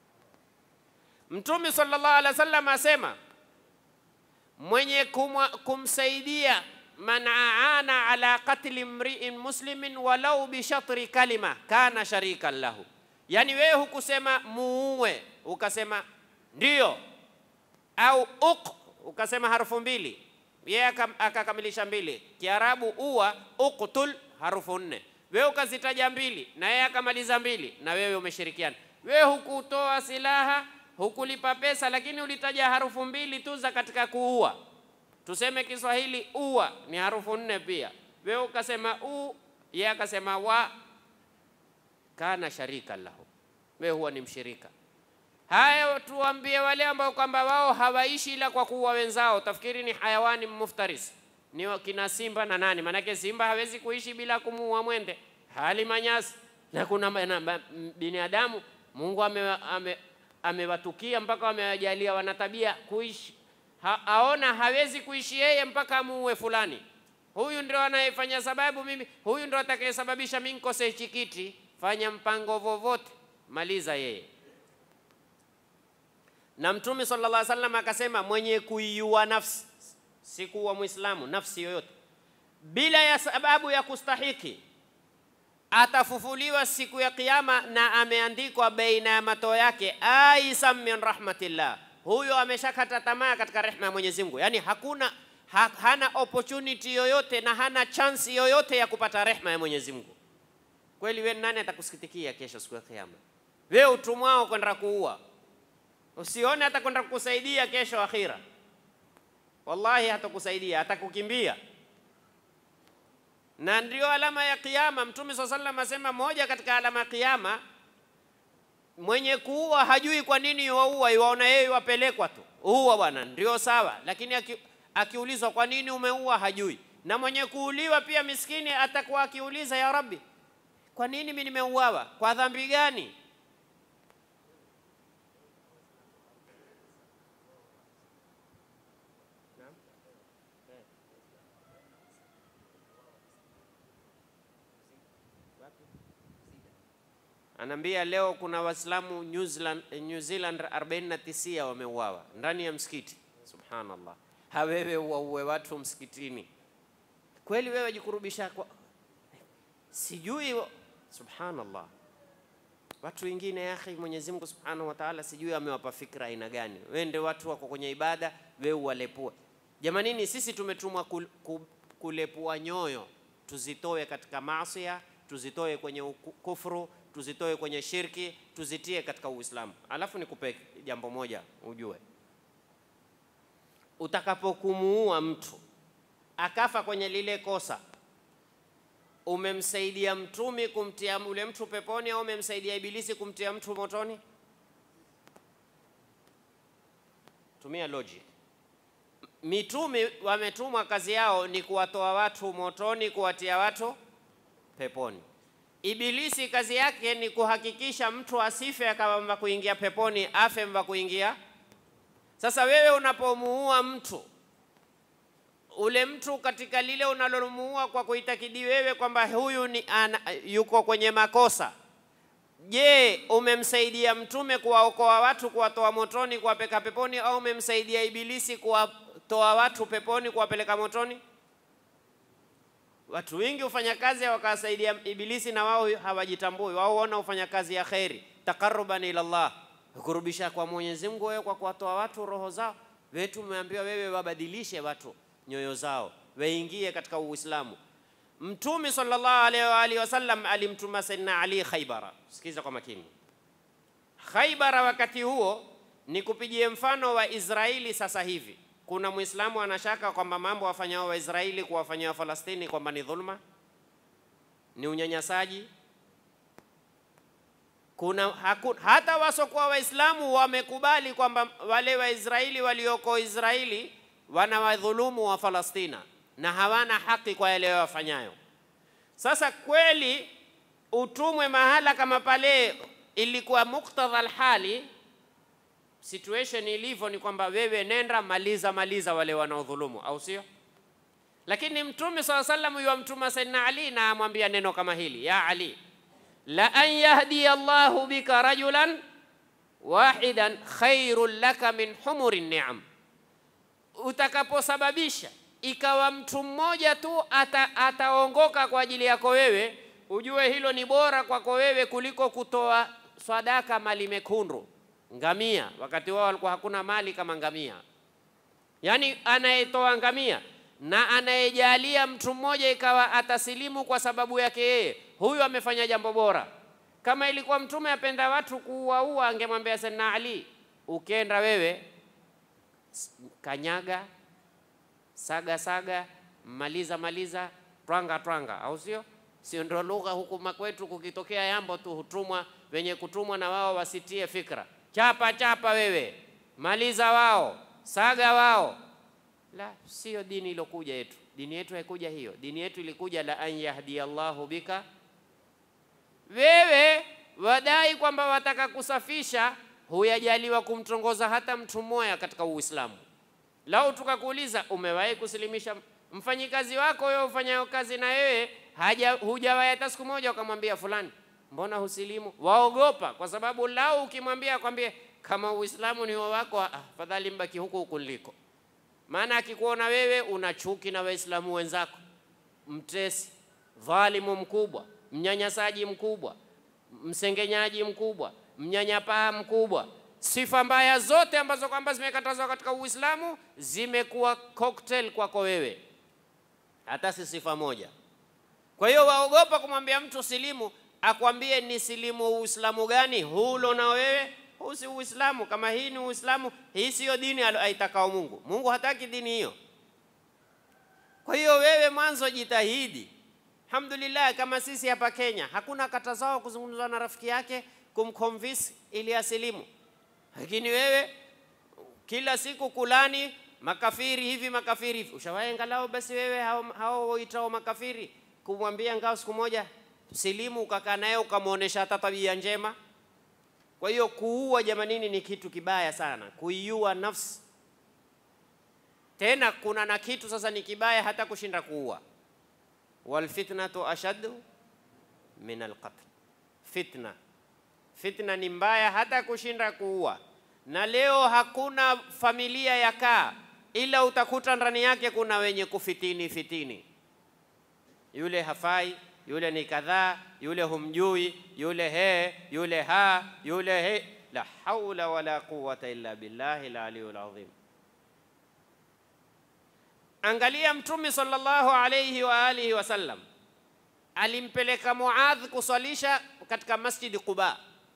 Mtume sallallahu alaihi wasallam asema mwenye kumsaidia man aana ala qatli mri'in muslimin walau bi shatri kalima kana sharikan lahu. Yani wewe hukusema muue ukasema ndio, au ukasema harufu mbili, yeye akakamilisha mbili. Kiarabu uwa uqtul harufu 4, wewe ukazitaja mbili na yeye akamaliza mbili, na wewe umeshirikiana. Wewe hukutoa silaha, hukulipa pesa, lakini ulitaja harufu mbili tu za katika kuua. Tuseme Kiswahili uwa ni harufu 4 pia, wewe ukasema yeye akasema wa, kana sharika lahu, wewe huwa ni mshirika. Haya tuambie wale ambao kwamba wao hawaishi ila kwa kuua wenzao, tafikiri ni hayawani muftaris, ni kina simba na nani? Manake simba hawezi kuishi bila kumuua mwende, hali manyasi. Na kuna binadamu Mungu amewatukia mpaka wamewajalia wana tabia kuishi, aona hawezi kuishi yeye mpaka muue fulani. Huyu ndio anayefanya sababu mimi, huyu ndio atakayesababisha mimi nikose hichi kiti. Fanya mpango vovote, maliza yeye. Na Mtume sallallahu alaihi wasallam akasema mwenye kuiua nafsi, si kuua Muislamu, nafsi yoyote, bila ya sababu ya kustahiki, atafufuliwa siku ya Kiyama na ameandikwa baina ya mato yake aisam min rahmatillah. Huyo ameshakata tamaa katika rehema ya Mwenyezi Mungu. Yani hana opportunity yoyote na hana chance yoyote ya kupata rehema ya Mwenyezi Mungu. Kweli wewe nani atakusikitikia kesho siku ya Kiyama? Wewe utumwao kwenda kuua, usione atakwenda kukusaidia kesho akhira. Wallahi hatakusaidia, atakukimbia. Na ndio alama ya Kiyama. Mtume sallallahu alaihi wasallam asema moja katika alama ya Kiyama, mwenye kuua hajui kwa nini yuaua, yuaona yeye wapelekwa tu. Uua bwana ndio sawa, lakini akiulizwa kwa nini umeua hajui. Na mwenye kuuliwa pia miskini atakuwa akiuliza, ya Rabbi, kwa nini mimi nimeuawa? Kwa dhambi gani? Anambia leo kuna Waislamu New Zealand 49 wameuawa ndani ya msikiti. Subhanallah. Hawewe uwe watu msikitini. Kweli wewe jikurubisha kwa sijui subhanallah. Watu wengine ya akhi, Mwenyezi Mungu Subhanahu wa Ta'ala sijui amewapa fikra aina gani. Wende watu wako kwenye ibada, wewe walepua. Jamanini, sisi tumetumwa kulepua nyoyo, tuzitoe katika maasi, tuzitoe kwenye kufuru, tuzitoe kwenye shirki, tuzitie katika Uislamu. Alafu nikupe jambo moja ujue. Utakapokumuua mtu akafa kwenye lile kosa, umemsaidia mtumi kumtia ule mtu peponi au umemsaidia ibilisi kumtia mtu motoni? Tumia logic. Mitume wametumwa kazi yao ni kuwatoa watu motoni, kuwatia watu peponi. Ibilisi kazi yake ni kuhakikisha mtu asife akawa kuingia peponi, afe mwa kuingia. Sasa wewe unapomuua mtu, ule mtu katika lile unalomuua kwa kuitakidi wewe kwamba huyu ni yuko kwenye makosa, je, umemsaidia mtume kuwaokoa watu, kuwatoa motoni, kuwapeleka peponi, au umemsaidia ibilisi kuwatoa watu peponi, kuwapeleka motoni? Watu wengi ufanya kazi wakasaidia ibilisi na wao hawajitambui. Wao wana ufanya kazi ya khairi, taqarruban ila Allah, kurubisha kwa Mwenyezi Mungu wewe kwa kuwatoa watu roho zao. Wewe tumeambiwa wewe wabadilishe watu nyoyo zao, waingie katika Uislamu. Mtume sallallahu alaihi wasallam alimtuma Sayyidina Ali Khaybara. Sikiza kwa makini. Khaybara wakati huo ni kupigie mfano wa Israeli sasa hivi. Kuna Muislamu anashaka kwamba mambo wafanyao wa Israeli kuwafanyia Falastini kwamba ni dhulma, ni unyanyasaji? Hata wasokuwa Waislamu wamekubali kwamba wale wa Israeli walioko Israeli wanawadhulumu wa Falastina na hawana haki kwa yale wafanyayo. Sasa kweli utumwe mahala kama pale ilikuwa muktadha alhali, situation ilivyo ni kwamba wewe nenda maliza wale wanaodhulumu, au sio? Lakini Mtume sallallahu alayhi wasallam yuamtuma Sayyidina Ali na amwambia neno kama hili, ya Ali, la an yahdi Allahu bika rajulan wahidan khairul laka min humurin ni'am. Utakaposababisha ikawa mtu mmoja tu ataongoka kwa ajili yako wewe, ujue hilo ni bora kwako wewe kuliko kutoa sadaka mali mekundu, ngamia. Wakati wao walikuwa hakuna mali kama ngamia. Yani anayetoa ngamia na anayejalia mtu mmoja ikawa atasilimu kwa sababu yake yeye, huyu amefanya jambo bora. Kama ilikuwa Mtume apenda watu kuua, angemwambia Sayyidina Ali, ukienda wewe kanyaga, saga, maliza, twanga, au sio? Sio ndio lugha huku makwetu, kukitokea yambo tu hutumwa wenye kutumwa na wao wasitie fikra. Chapa wewe, maliza wao, saga wao. La, sio dini ilokuja yetu. Dini yetu haikuja hiyo. Dini yetu ilikuja la an yahdi Allahu bika. Wewe wadai kwamba wataka kusafisha, huyajaliwa kumtongoza hata mtu mmoja katika Uislamu. Lau tukakuuliza umewahi kusilimisha mfanyikazi wako wewe ufanyayo kazi na wewe, hujawahi hata siku moja ukamwambia fulani, mbona husilimu? Waogopa, kwa sababu lau ukimwambia akwambie kama Uislamu ni wako, afadhali mbaki huko niliko. Maana akikuona wewe una chuki na Waislamu wenzako, mtesi, dhalimu mkubwa, mnyanyasaji mkubwa, msengenyaji mkubwa, mnyanyapaa mkubwa, sifa mbaya zote ambazo kwamba zimekatazwa katika Uislamu zimekuwa cocktail kwako wewe, hata si sifa moja. Kwa hiyo waogopa kumwambia mtu silimu, akwambie ni silimu Uislamu gani? Hulo na wewe, huu si Uislamu. Kama hii ni Uislamu, hii sio dini aitakao Mungu. Mungu hataki dini hiyo. Kwa hiyo wewe mwanzo jitahidi. Alhamdulillah, kama sisi hapa Kenya hakuna katazao kuzungumza na rafiki yake kumconvince ili asilimu. Lakini wewe kila siku kulani makafiri hivi. Ushawahi angalau basi wewe hao waitao makafiri kumwambia ngao siku moja silimu, ukakaa naye ukamuonesha hata tabia njema? Kwa hiyo kuua jamanini ni kitu kibaya sana, kuiua nafsi. Tena kuna na kitu sasa ni kibaya hata kushinda kuua. Wal fitnatu ashaddu min alqatl. Fitna ni mbaya hata kushinda kuua. Na leo hakuna familia yakaa ila utakuta ndani yake kuna wenye kufitini. Yule hafai, yule ni kadhaa, yule humjui, yule he. La haula wala quwwata illa billahi al-aliyyil azim. Angalia Mtume sallallahu alayhi wa alihi wasallam alimpeleka Muadh kuswalisha katika Masjid Quba.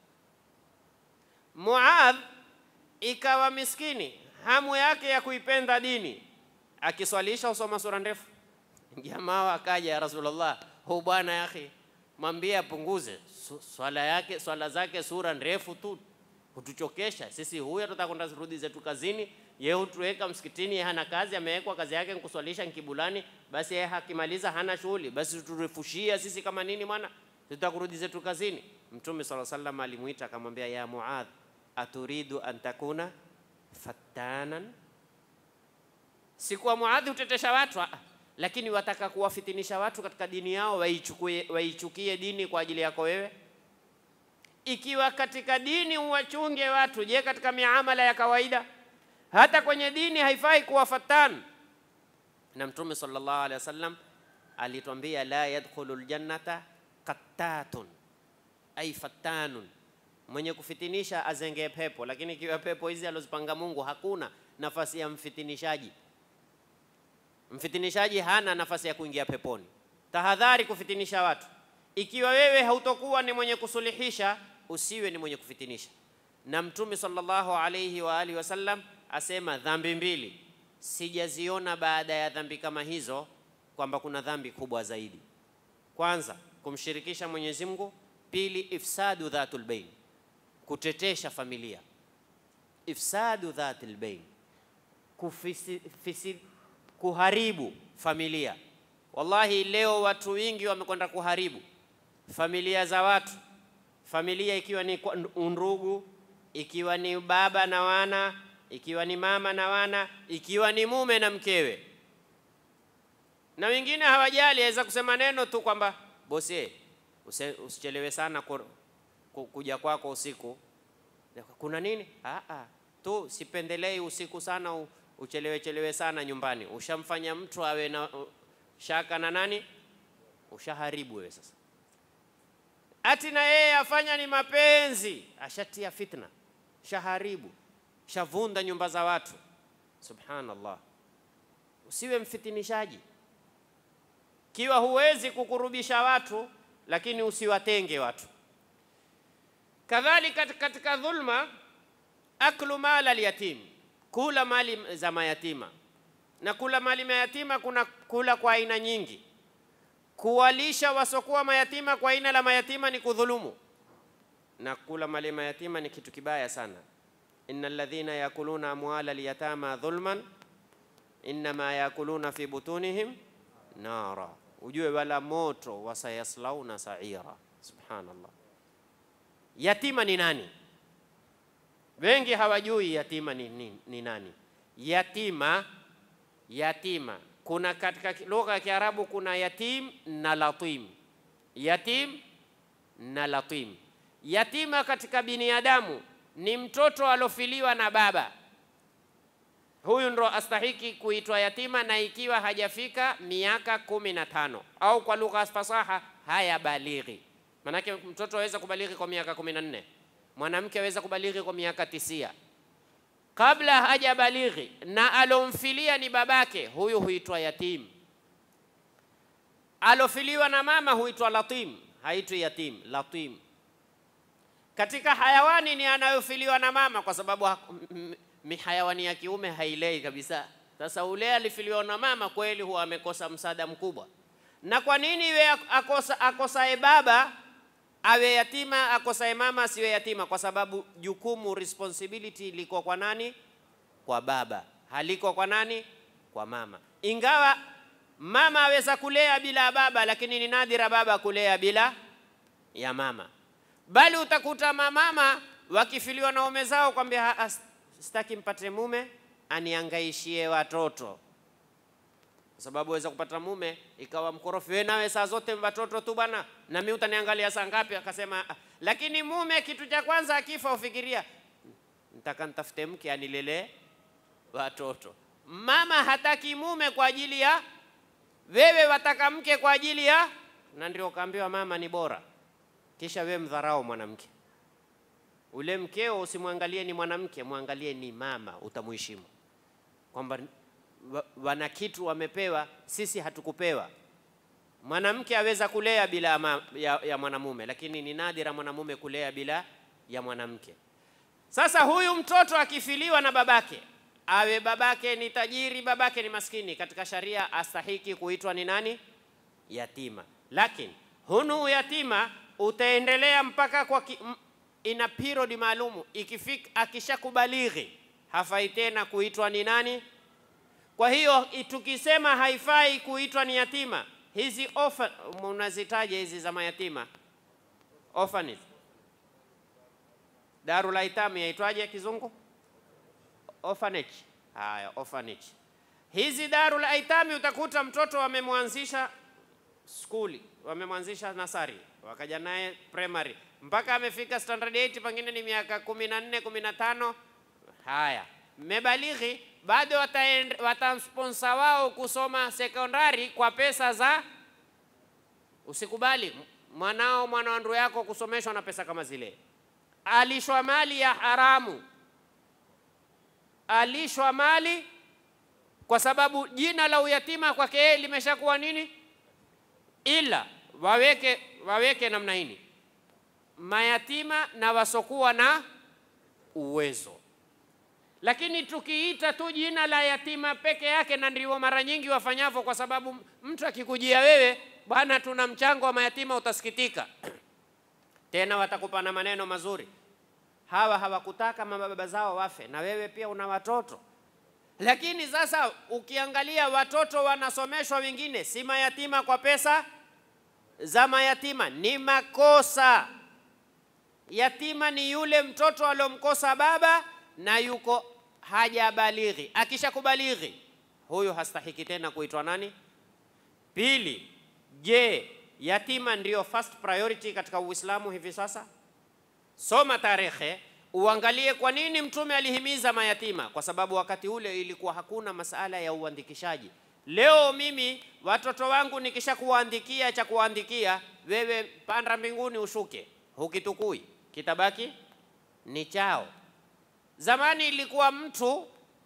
Muadh ikawa miskini, hamu yake ya kuipenda dini, akiswalisha usoma sura ndefu. Jamaa akaja, ya Rasulullah, hu bwana yake mwambie apunguze swala zake sura ndefu tu, hutuchokesha sisi. Huyu tutakwenda rudi zetu kazini, yeye hutuweka msikitini, hana kazi, amewekwa kazi yake kuswalisha nkibulani, basi yeye hakimaliza hana shughuli, basi turefushia sisi kama nini mwana, tutakurudi zetu kazini. Mtume sallallahu alaihi wasallam alimuita akamwambia, ya Muadh, aturidu an takuna fattanan? Sikuwa Muadh utetesha watu, lakini wataka kuwafitinisha watu katika dini yao, waichukie dini kwa ajili yako wewe. Ikiwa katika dini uwachunge watu, je katika miamala ya kawaida? Hata kwenye dini haifai kuwa fatan. Na Mtume sallallahu alaihi wasallam alituambia, la yadkhulul jannata qattatun, ay fatanun, mwenye kufitinisha azenge pepo. Lakini kiwa pepo hizi alozipanga Mungu, hakuna nafasi ya mfitinishaji. Mfitinishaji hana nafasi ya kuingia peponi. Tahadhari kufitinisha watu. Ikiwa wewe hautokuwa ni mwenye kusuluhisha, usiwe ni mwenye kufitinisha. Na Mtume sallallahu alayhi wa alihi wasallam asema, dhambi mbili sijaziona baada ya dhambi kama hizo kwamba kuna dhambi kubwa zaidi. Kwanza, kumshirikisha Mwenyezi Mungu. Pili, ifsadu dhatul bain, kutetesha familia. Ifsadu dhatul bain, kuharibu familia. Wallahi leo watu wengi wamekwenda kuharibu familia za watu, familia ikiwa ni undugu, ikiwa ni baba na wana, ikiwa ni mama na wana, ikiwa ni mume na mkewe. Na wengine hawajali, aweza kusema neno tu kwamba bosi, usichelewe sana kuja kwako usiku. Kuna nini? Tu sipendelei usiku sana, uchelewe sana nyumbani. Ushamfanya mtu awe na shaka na nani? Ushaharibu wewe sasa. Ati na yeye afanya ni mapenzi, ashatia fitna, shaharibu, shavunda nyumba za watu. Subhanallah. Usiwe mfitinishaji. Kiwa huwezi kukurubisha watu, lakini usiwatenge watu. Kadhalika katika dhulma, aklu mali al-yatim, kula mali za mayatima. Na kula mali mayatima kuna kula kwa aina nyingi. Kuwalisha wasokuwa mayatima kwa aina la mayatima ni kudhulumu. Na kula mali mayatima ni kitu kibaya sana. Innal ladhina yakuluna amwala al-yatama dhulman inma yakuluna fi butunihim nara. Ujue wala moto wasayaslauna sa'ira. Subhanallah. Yatima ni nani? Wengi hawajui yatima ni nani. Yatima kuna katika lugha ya Kiarabu kuna yatim na latim. Yatim na latim. Yatima katika binadamu ni mtoto alofiliwa na baba. Huyu ndo astahiki kuitwa yatima, na ikiwa hajafika miaka 15 au kwa lugha fasaha haya balighi. Manake mtoto aweza kubalighi kwa miaka 14, mwanamke aweza kubalighi kwa miaka 9. Kabla hajabalighi na alomfilia ni babake, huyu huitwa yatim. Alofiliwa na mama huitwa latim, haitwi yatim, latim. Katika hayawani ni anayofiliwa na mama, kwa sababu hayawani ya kiume hailei kabisa. Sasa ule alifiliwa na mama kweli huwa amekosa msaada mkubwa. Na kwa nini iwe akosae baba awe yatima, akosae mama asiwe yatima? Kwa sababu jukumu, responsibility liko kwa nani? Kwa baba. Haliko kwa nani? Kwa mama. Ingawa mama aweza kulea bila baba, lakini ni nadira baba kulea bila ya mama. Bali utakuta mama wakifiliwa na waume zao kwambia sitaki mpate mume aniangaishie watoto. Kwa sababu waweza kupata mume ikawa mkorofi, wewe nawe saa zote watoto tu bwana, na mimi utaniangalia saa ngapi? Akasema lakini mume kitu cha kwanza akifa ufikiria nitaka nitafute mke anilelee watoto. Mama hataki mume kwa ajili ya wewe, wataka mke kwa ajili ya, na ndio kaambiwa mama ni bora. Kisha wewe mdharau mwanamke. Ule mkeo usimwangalie ni mwanamke, muangalie ni mama, utamuheshimu. Kwamba wana kitu wamepewa, sisi hatukupewa. Mwanamke aweza kulea bila ya mwanamume, lakini ni nadira mwanamume kulea bila ya mwanamke. Sasa huyu mtoto akifiliwa na babake, awe babake ni tajiri, babake ni maskini, katika sharia astahiki kuitwa ni nani? Yatima. Lakini hunu yatima utaendelea mpaka kwa ina period maalumu. Ikifika akishakubalighi hafai tena kuitwa ni nani? Kwa hiyo tukisema haifai kuitwa ni yatima, hizi mnazitaja hizi za mayatima, orphanage, darul aitam yaitwaje kizungu? Orphanage. Haya, orphanage. Hizi darul aitam utakuta mtoto wamemwanzisha skuli, wamemwanzisha nasari, wakaja naye primary mpaka amefika standard 8, pengine ni miaka 14 15. Haya, mebalighi, bado watamsponsor wao kusoma sekondari kwa pesa za. Usikubali mwanandu yako kusomeshwa na pesa kama zile. Alishwa mali ya haramu, alishwa mali kwa sababu jina la uyatima kwake yeye limeshakuwa nini? Ila waweke namna hii, mayatima na wasokuwa na uwezo. Lakini tukiita tu jina la yatima peke yake, na ndio mara nyingi wafanyavyo, kwa sababu mtu akikujia wewe, bwana tuna mchango wa mayatima, utasikitika. Tena watakupa na maneno mazuri. Hawa hawakutaka mababa zao wafe, na wewe pia una watoto. Lakini sasa ukiangalia watoto wanasomeshwa wengine si mayatima kwa pesa za mayatima, ni makosa. yatima ni yule mtoto aliyomkosa baba na yuko hajabalighi. Akishakubalighi huyu hastahiki tena kuitwa nani? Pili, je, yatima ndio first priority katika Uislamu hivi sasa? Soma tarehe uangalie kwa nini Mtume alihimiza mayatima, kwa sababu wakati ule ilikuwa hakuna masala ya uandikishaji. Leo mimi watoto wangu nikisha kuwaandikia cha kuwaandikia, wewe panda mbinguni ushuke, hukitukui, kitabaki ni chao. Zamani ilikuwa mtu,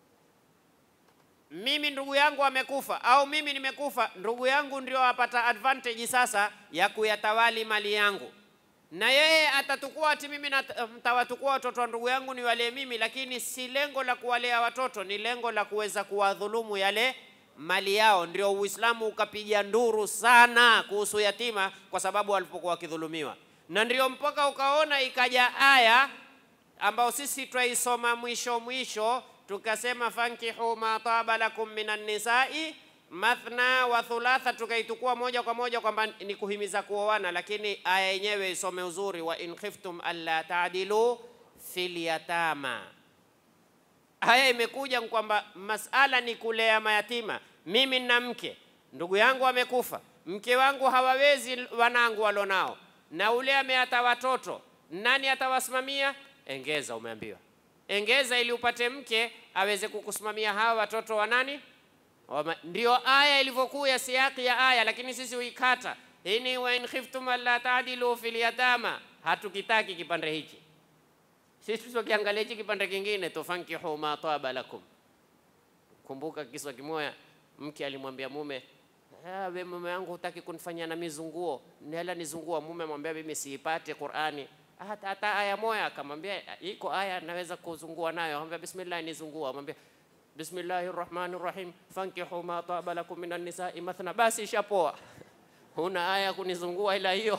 mimi ndugu yangu amekufa au mimi nimekufa, ndugu yangu ndio apata advantage sasa ya kuyatawali mali yangu, na yeye atatukua ati mimi mtawatukua watoto wa ndugu yangu ni wale mimi, lakini si lengo la kuwalea watoto, ni lengo la kuweza kuwadhulumu yale mali yao. Ndio Uislamu ukapiga nduru sana kuhusu yatima, kwa sababu walipokuwa wakidhulumiwa, na ndio mpaka ukaona ikaja aya ambao sisi twaisoma mwisho tukasema fankihu ma taba lakum minan nisai mathna wa thulatha, tukaitukua moja kwa moja kwamba ni kuhimiza kuoana, lakini aya yenyewe isome uzuri, wa in khiftum alla ta'dilu fil yatama. Aya imekuja kwamba masala ni kulea mayatima. Mimi nina mke, ndugu yangu amekufa, mke wangu hawawezi wanangu walonao, na ule ameata watoto, nani atawasimamia? Engeza, umeambiwa engeza ili upate mke aweze kukusimamia hawa watoto wa nani? Ndio aya ilivyokuwa siyaki ya aya, lakini sisi uikata ini wa in khiftum alla ta'dilu fil yatama. Hatukitaki kipande hichi sisi, tukiangalia hichi kipande kingine tufankihu ma taba lakum. Kumbuka kisa kimoja, mke alimwambia mume, wewe mume wangu hutaki kunifanyia na mizunguo, nela nizungua. Mume amwambia mimi siipate Qur'ani hata aya moja. Akamwambia iko aya naweza kuzungua nayo. Akamwambia bismillah nizungua. Akamwambia bismillahir rahmanir rahim fankihu ma taba lakum minan nisa'i mathna. Basi ishapoa, huna aya kunizungua ila hiyo.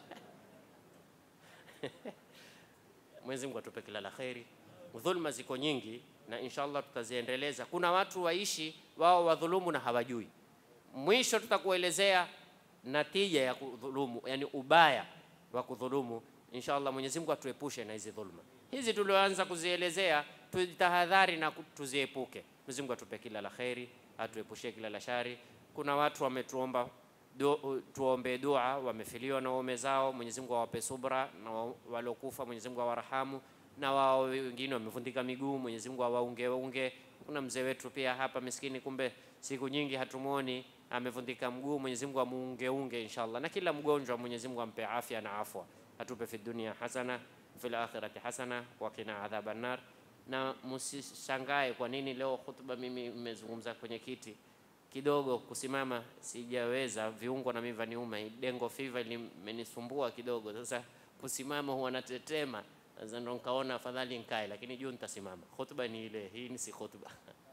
Mwenyezi Mungu atupe kila la kheri. Dhulma ziko nyingi na inshallah tutaziendeleza. Kuna watu waishi wao wadhulumu na hawajui. Mwisho tutakuelezea natija ya kudhulumu, yani ubaya wa kudhulumu. Inshallah Mwenyezi Mungu atuepushe na hizi dhulma. Hizi tulioanza kuzielezea tutahadhari na tuziepuke. Mwenyezi Mungu atupe kila la kheri, atuepushe kila la shari. Kuna watu wametuomba tuombe dua, wamefiliwa na waume zao, Mwenyezi Mungu awape subra, na walokufa Mwenyezi Mungu awarahamu, na wao wengine wamevundika miguu, Mwenyezi Mungu awaunge. Kuna mzee wetu pia hapa miskini, kumbe siku nyingi hatumuoni, amevundika mguu, Mwenyezi Mungu amuunge inshallah. Na kila mgonjwa Mwenyezi Mungu ampe afya na afwa, atupe fi dunia hasana fil akhirati hasana wa qina adhaban nar. Na msishangae kwa nini leo hutuba mimi nimezungumza kwenye kiti kidogo, kusimama sijaweza, viungo na mimi vaniuma, dengo fever limenisumbua kidogo. Sasa kusimama huwa natetema, sasa ndo nikaona afadhali nikae, lakini juu nitasimama. Hutuba ni ile hii, ni si hutuba.